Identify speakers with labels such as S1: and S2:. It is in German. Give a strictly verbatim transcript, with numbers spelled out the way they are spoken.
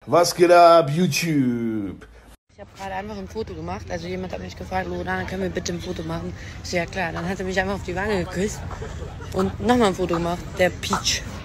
S1: Was geht ab, YouTube?
S2: Ich habe gerade einfach ein Foto gemacht. Also jemand hat mich gefragt, Loredana, können wir bitte ein Foto machen? Ich so, ja klar. Dann hat er mich einfach auf die Wange geküsst und nochmal ein Foto gemacht. Der Peach.